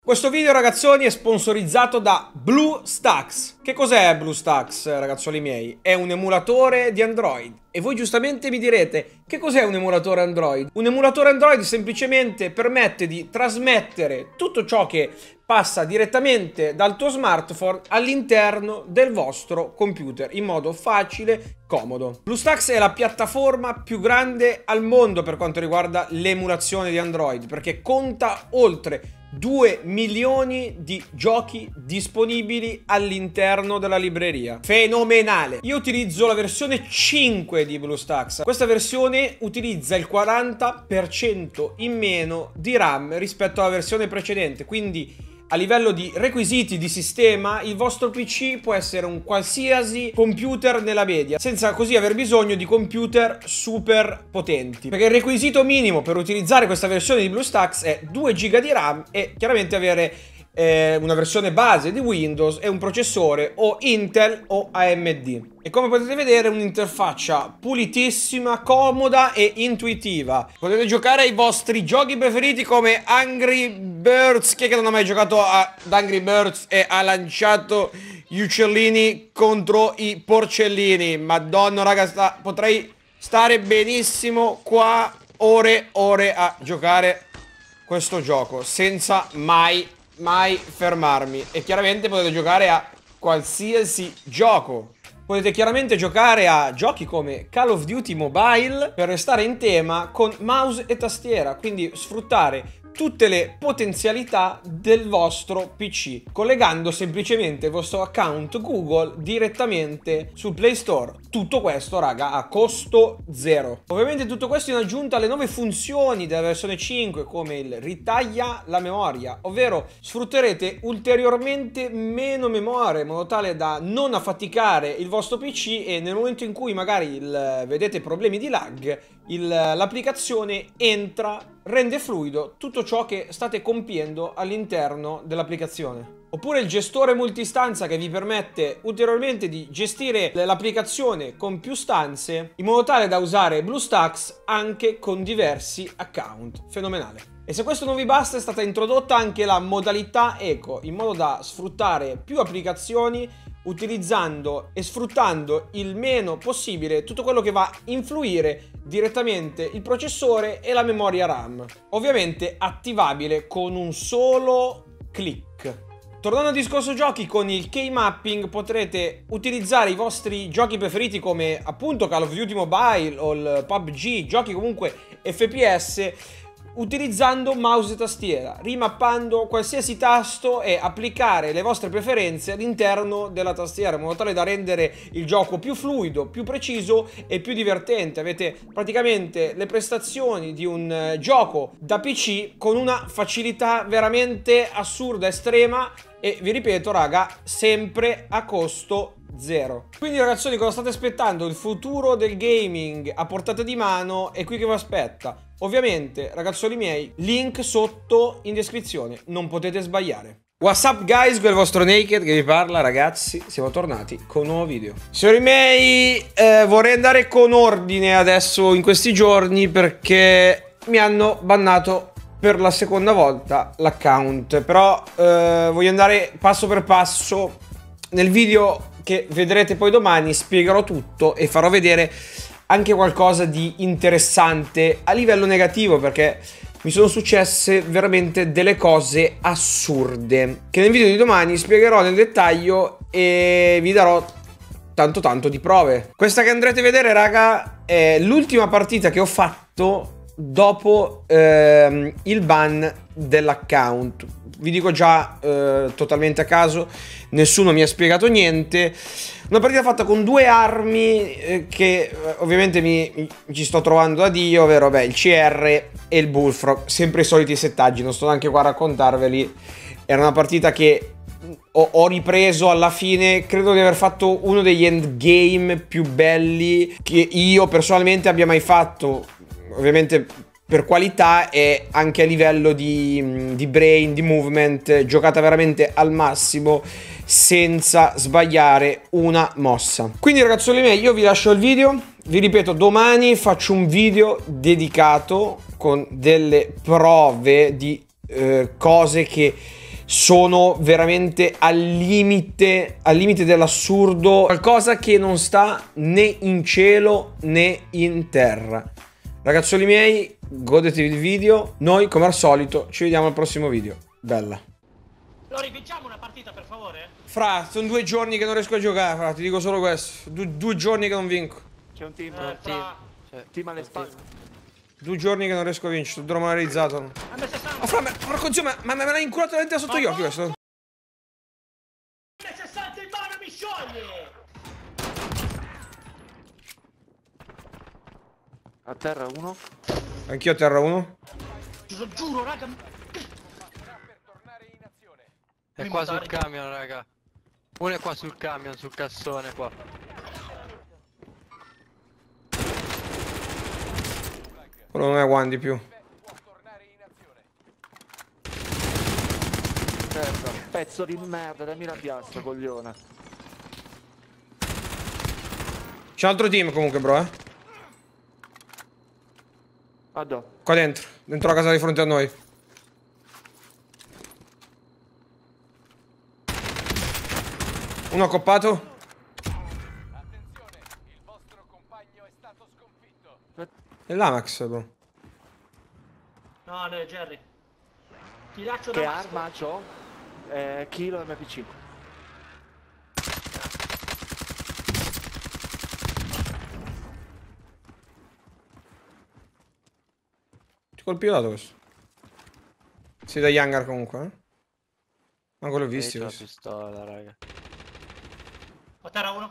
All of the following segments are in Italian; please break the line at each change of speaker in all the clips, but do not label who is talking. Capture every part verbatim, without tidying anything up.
Questo video, ragazzoni, è sponsorizzato da BlueStacks. Che cos'è BlueStacks, ragazzoli miei? È un emulatore di Android. E voi giustamente mi direte, che cos'è un emulatore Android? Un emulatore Android semplicemente permette di trasmettere tutto ciò che passa direttamente dal tuo smartphone all'interno del vostro computer in modo facile, comodo. BlueStacks è la piattaforma più grande al mondo per quanto riguarda l'emulazione di Android, perché conta oltre due milioni di giochi disponibili all'interno della libreria. Fenomenale! Io utilizzo la versione cinque di BlueStacks. Questa versione utilizza il quaranta per cento in meno di RAM rispetto alla versione precedente, quindi a livello di requisiti di sistema il vostro P C può essere un qualsiasi computer nella media, senza così aver bisogno di computer super potenti, perché il requisito minimo per utilizzare questa versione di BlueStacks è due giga di RAM e chiaramente avere eh, una versione base di Windows e un processore o Intel o A M D. E come potete vedere, un'interfaccia pulitissima, comoda e intuitiva. Potete giocare ai vostri giochi preferiti come Angry Birds. Chi è che non ha mai giocato ad Angry Birds e ha lanciato gli uccellini contro i porcellini? Madonna, raga, sta... potrei stare benissimo qua ore ore a giocare questo gioco senza mai, mai fermarmi. E chiaramente potete giocare a qualsiasi gioco. Potete chiaramente giocare a giochi come Call of Duty Mobile per restare in tema con mouse e tastiera, quindi sfruttare tutte le potenzialità del vostro P C, collegando semplicemente il vostro account Google direttamente sul Play Store. Tutto questo, raga, a costo zero. Ovviamente tutto questo in aggiunta alle nuove funzioni della versione cinque, come il ritaglia la memoria, ovvero sfrutterete ulteriormente meno memoria in modo tale da non affaticare il vostro P C e nel momento in cui magari il, vedete problemi di lag, l'applicazione entra, rende fluido tutto ciò che state compiendo all'interno dell'applicazione. Oppure il gestore multistanza, che vi permette ulteriormente di gestire l'applicazione con più stanze in modo tale da usare BlueStacks anche con diversi account. Fenomenale. E se questo non vi basta, è stata introdotta anche la modalità eco, in modo da sfruttare più applicazioni utilizzando e sfruttando il meno possibile tutto quello che va a influire direttamente il processore e la memoria RAM. Ovviamente attivabile con un solo click. Tornando al discorso giochi, con il key mapping potrete utilizzare i vostri giochi preferiti come appunto Call of Duty Mobile o il P U B G, giochi comunque F P S, utilizzando mouse e tastiera, rimappando qualsiasi tasto e applicare le vostre preferenze all'interno della tastiera in modo tale da rendere il gioco più fluido, più preciso e più divertente. Avete praticamente le prestazioni di un eh, gioco da P C con una facilità veramente assurda, estrema e, vi ripeto, raga, sempre a costo zero. Quindi, ragazzoni, cosa state aspettando? Il futuro del gaming a portata di mano è qui che vi aspetta. Ovviamente, ragazzoli miei, link sotto in descrizione, non potete sbagliare. What's up guys, quel vostro Naked che vi parla, ragazzi, siamo tornati con un nuovo video. Signori miei, eh, vorrei andare con ordine adesso in questi giorni perché mi hanno bannato per la seconda volta l'account. Però eh, voglio andare passo per passo. Nel video che vedrete poi domani spiegherò tutto e farò vedere anche qualcosa di interessante a livello negativo, perché mi sono successe veramente delle cose assurde che nel video di domani spiegherò nel dettaglio e vi darò tanto tanto di prove. Questa che andrete a vedere, raga, è l'ultima partita che ho fatto dopo ehm, il ban dell'account. Vi dico già eh, totalmente a caso, nessuno mi ha spiegato niente. Una partita fatta con due armi eh, che eh, ovviamente mi, mi ci sto trovando da Dio, ovvero beh, il C R e il Bullfrog, sempre i soliti settaggi, non sto neanche qua a raccontarveli. Era una partita che ho, ho ripreso alla fine, credo di aver fatto uno degli endgame più belli che io personalmente abbia mai fatto, ovviamente per qualità e anche a livello di, di brain, di movement, giocata veramente al massimo senza sbagliare una mossa. Quindi, ragazzoli miei, io vi lascio il video. Vi ripeto, domani faccio un video dedicato con delle prove di eh, cose che sono veramente al limite, al limite dell'assurdo, qualcosa che non sta né in cielo né in terra. Ragazzoli miei, godetevi il video, noi come al solito ci vediamo al prossimo video. Bella.
Lo rivinciamo una partita per favore?
Fra, sono due giorni che non riesco a giocare, fra, ti dico solo questo, du due giorni che non vinco.
C'è un team,
Eh,
un team.
fra...
Team alle spalle.
Due giorni che non riesco a vincere, sto demoralizzato.
A me sessanta.
Oh, fra, ma, porco zio, ma, ma me l'ha inculato veramente sotto gli occhi questo.
A me sessanta in mano mi scioglie!
A terra uno.
Anch'io a terra uno.
Giuro, giuro, raga.
È qua sul camion, raga. Uno è qua sul camion, sul cassone qua.
Quello non è one di più.
Terra. Pezzo di merda, dammi la piastra, coglione.
C'è un altro team comunque, bro, eh.
Vado.
Qua dentro, dentro la casa di fronte a noi. Uno accoppato.
Attenzione, il vostro compagno è stato sconfitto.
E l'Amax, bro.
No, no, Jerry. Ti lascio
Che
da
arma c'ho? Eh, Kilo M P C.
Ti colpivato questo. Sì, da Yangar comunque, eh. Manco l'ho visto
C'è la
questo.
pistola, raga.
A terra uno.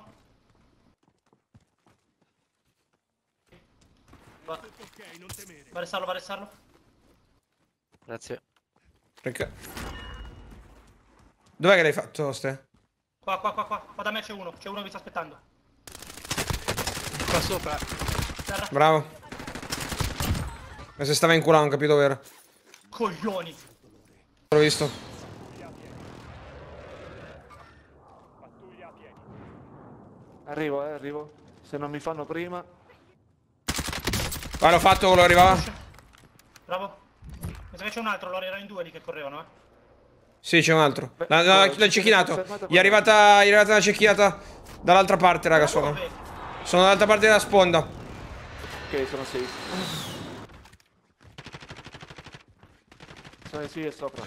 Va. Va a restarlo, va a restarlo.
Grazie.
Perché? Dov'è che l'hai fatto, ste?
Qua, qua, qua, qua. Qua da me c'è uno. C'è uno che mi sta aspettando.
Qua sopra.
Terra.
Bravo. Ma se stava in culo, non capito vero.
Coglioni.
L'ho visto.
Arrivo, eh, arrivo. Se non mi fanno prima.
Ah, l'ho fatto, quello arrivava.
Bravo. Mi sa che c'è un altro, loro erano in due lì che correvano, eh.
Sì, c'è un altro. L'ha cecchinato. Gli è arrivata, gli è arrivata una cecchinata dall'altra parte, raga, sono.
Dove?
Sono dall'altra parte della sponda.
Ok, sono safe. Sono sì, è sopra.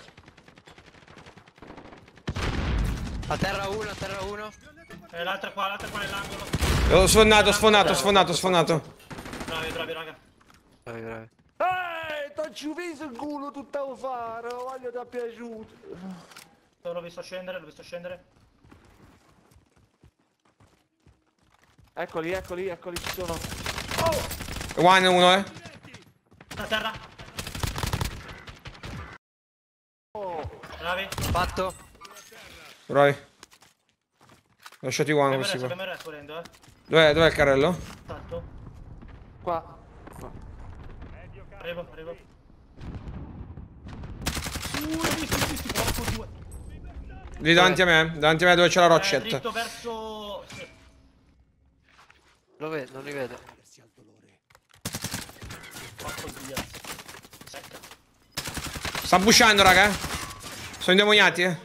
A terra uno, a terra uno.
E l'altra qua, l'altra qua nell'angolo.
Ho sfondato, sfondato, sfondato, sfondato.
Bravi, bravi, raga.
Bravi, bravi.
Eeeh, t'ho visto il culo tutto a fare, voglio ti è piaciuto.
L'ho visto scendere, l'ho visto scendere.
Eccoli, eccoli, eccoli, ci sono.
One uno, eh.
A terra.
Oh,
Bravi.
Fatto.
Bravi. Lasciati one
Abbiamo
questi
resto,
qua.
abbiamo resto volendo, eh.
Dov'è, dov'è il carrello?
Tanto.
qua. Qua.
Arrivo, arrivo. Uh, l'ho visto, l'ho visto, porco due.
Lì davanti a me, davanti a me dove c'è la
Eh,
roccetta.
dritto verso... Sì.
Lo vedo, non li vedo.
Porco due. Secca.
Sta busciando, raga. Sono indemoniati, eh.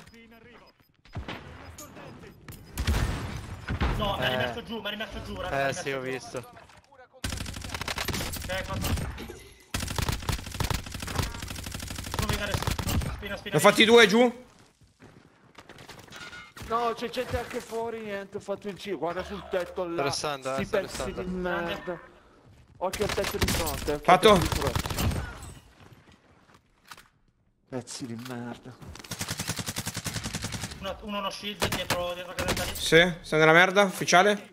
No, mi ha
Eh.
rimesso giù, mi ha rimesso giù, raga. mi ha
Eh
rimesso
sì, ho
giù.
visto.
Ok, fatto. Non mi adesso. Spina, spina.
Ne ho fatti due giù.
No, c'è gente anche fuori, niente, ho fatto il giro, guarda sul tetto là.
Sto restando, eh,
Sti
sto
pezzi
restando.
di merda. Occhio al tetto di fronte. occhio al
Fatto?
tetto di fronte. Pezzi di merda.
Uno, uno uno shield dietro, dietro la casetta lì.
Sì, sta nella merda, ufficiale.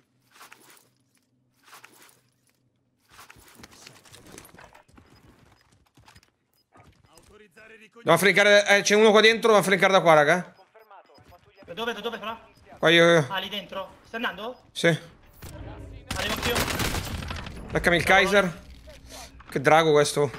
Devo flinkare, eh, c'è uno qua dentro, devo flinkare da qua, raga.
E dove, dove però?
Qua io,
Ah, lì dentro. Stai andando?
sì.
Arrivo anch'io.
Beccami il Kaiser. Che drago questo.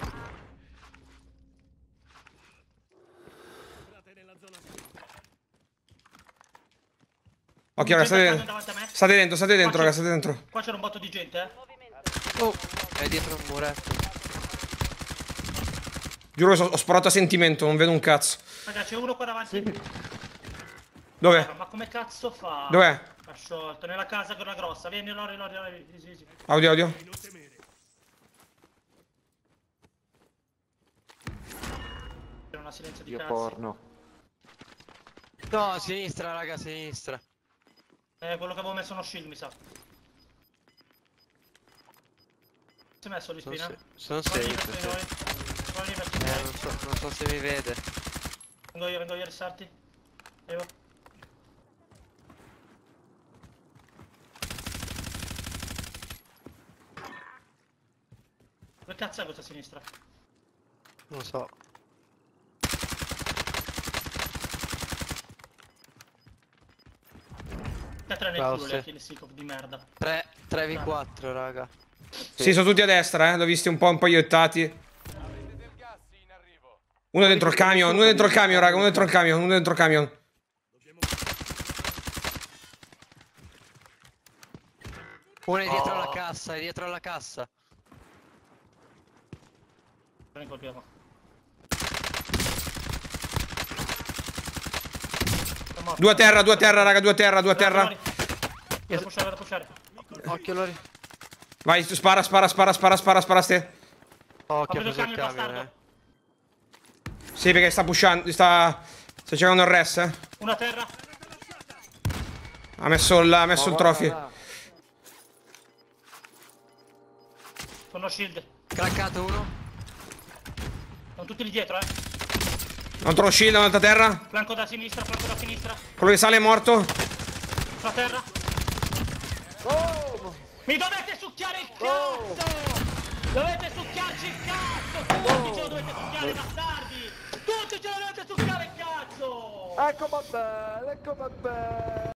Occhio, raga, state
Gente
dentro.
davanti a me.
State dentro, state dentro,
Qua
raga,
c'è-
state dentro.
Qua c'era un botto di gente, eh.
Oh, è dietro un muretto.
Giuro che ho sparato a sentimento, non vedo un cazzo.
Raga, c'è uno qua davanti.
Dov'è?
Ma come cazzo fa?
Dov'è?
Ha sciolto, nella casa quella grossa. Vieni, Lori, Lori, Lori. Sì, sì, sì.
Audio, audio.
C'è una silenzio di
Dio
cazzo.
porno.
No, a sinistra, raga, a sinistra.
Eh, quello che avevo messo uno shield, mi sa. Si è messo di
Sono,
spina?
se- sono
Vai lì,
safe.
verso di noi. Vai lì, verso di
Eh,
noi.
non so, non so se mi vede.
Vengo io, vengo io a risarti. Arrivo. Dove cazzo è questa a sinistra?
Non so.
Che tre nel
Bravo,
culo,
sì.
le Achillesicov di merda.
tre vu quattro, raga.
Sì, sono tutti a destra, eh. L'ho visti un po' impagliettati.
Avete del gas in arrivo.
Uno dentro il camion, uno dentro il camion, raga, uno dentro il camion, uno dentro il camion.
Uno è dietro alla cassa, è dietro alla cassa.
Non colpiamo. È morto.
Due a terra, due a terra, raga, due a terra, due a terra.
Lori. Da pushare, da pushare.
Occhio, Lori.
Vai, spara, spara, spara, spara, spara, spara, ste.
Occhio,
Ha
ha
preso
preso
il
il
camion,
camion, eh.
bastardo.
Sì, perché sta pushando, sta... Sta cercando il res, eh.
Una a terra.
Ha messo il, ha messo il trophy.
Con lo shield.
Craccato uno.
Sono tutti lì dietro, eh.
Un altro shield, un'altra terra.
Flanco da sinistra, flanco da sinistra.
Quello che sale è morto.
Sulla terra. Mi dovete succhiare il cazzo! Dovete succhiarci il cazzo! Tutti ce lo dovete succhiare, bastardi! Tutti ce lo dovete succhiare il cazzo!
Ecco, vabbè, ecco, vabbè.